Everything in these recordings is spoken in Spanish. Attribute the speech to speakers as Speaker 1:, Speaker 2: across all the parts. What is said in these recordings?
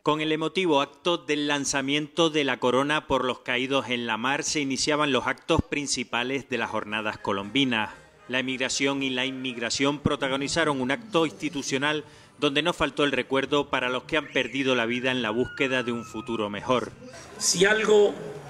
Speaker 1: Con el emotivo acto del lanzamiento de la corona por los caídos en la mar se iniciaban los actos principales de las jornadas colombinas. La emigración y la inmigración protagonizaron un acto institucional donde no faltó el recuerdo para los que han perdido la vida en la búsqueda de un futuro mejor.
Speaker 2: Si algo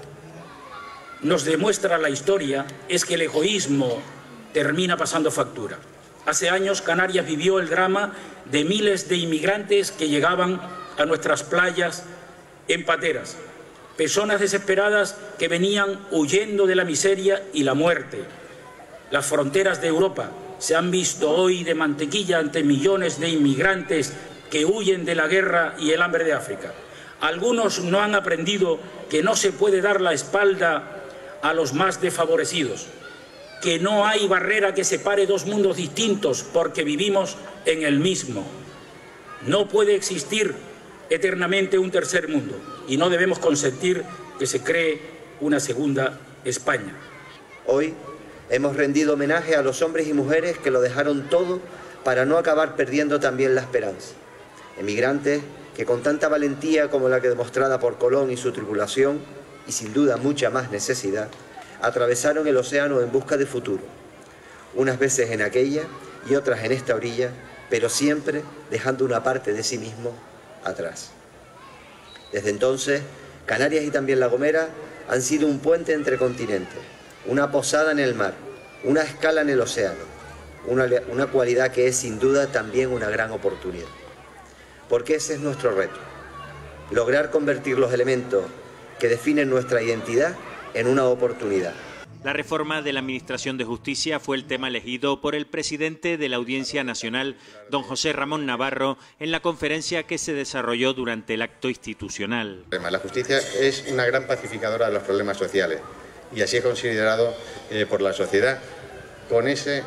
Speaker 2: nos demuestra la historia es que el egoísmo termina pasando factura. Hace años Canarias vivió el drama de miles de inmigrantes que llegaban a nuestras playas en pateras, personas desesperadas que venían huyendo de la miseria y la muerte. Las fronteras de Europa se han visto hoy de mantequilla ante millones de inmigrantes que huyen de la guerra y el hambre de África. Algunos no han aprendido que no se puede dar la espalda a los más desfavorecidos, que no hay barrera que separe dos mundos distintos porque vivimos en el mismo. No puede existir eternamente un tercer mundo y no debemos consentir que se cree una segunda España.
Speaker 3: Hoy hemos rendido homenaje a los hombres y mujeres que lo dejaron todo para no acabar perdiendo también la esperanza. Emigrantes que con tanta valentía como la que demostrada por Colón y su tripulación, y sin duda mucha más necesidad, atravesaron el océano en busca de futuro, unas veces en aquella y otras en esta orilla, pero siempre dejando una parte de sí mismo atrás. Desde entonces, Canarias y también La Gomera han sido un puente entre continentes, una posada en el mar, una escala en el océano, una cualidad que es sin duda también una gran oportunidad. Porque ese es nuestro reto, lograr convertir los elementos que definen nuestra identidad en una oportunidad.
Speaker 1: La reforma de la Administración de Justicia fue el tema elegido por el presidente de la Audiencia Nacional, don José Ramón Navarro, en la conferencia que se desarrolló durante el acto institucional.
Speaker 4: La justicia es una gran pacificadora de los problemas sociales y así es considerado por la sociedad con ese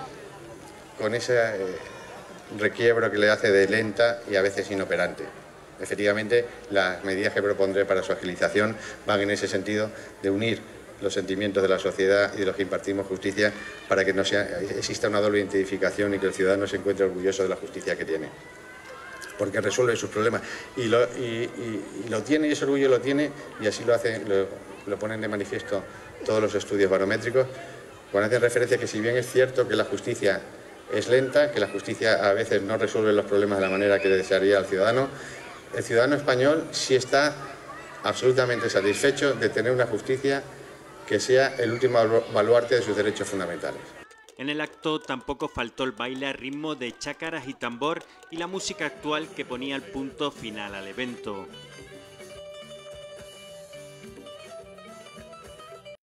Speaker 4: requiebro que le hace de lenta y a veces inoperante. Efectivamente, las medidas que propondré para su agilización van en ese sentido de unir los sentimientos de la sociedad y de los que impartimos justicia para que no exista una doble identificación y que el ciudadano se encuentre orgulloso de la justicia que tiene, porque resuelve sus problemas y lo tiene, y ese orgullo lo tiene, y así lo ponen de manifiesto todos los estudios barométricos cuando hacen referencia a que si bien es cierto que la justicia es lenta, que la justicia a veces no resuelve los problemas de la manera que desearía el ciudadano español sí está absolutamente satisfecho de tener una justicia que sea el último baluarte de sus derechos fundamentales.
Speaker 1: En el acto tampoco faltó el baile a ritmo de chácaras y tambor y la música actual que ponía el punto final al evento.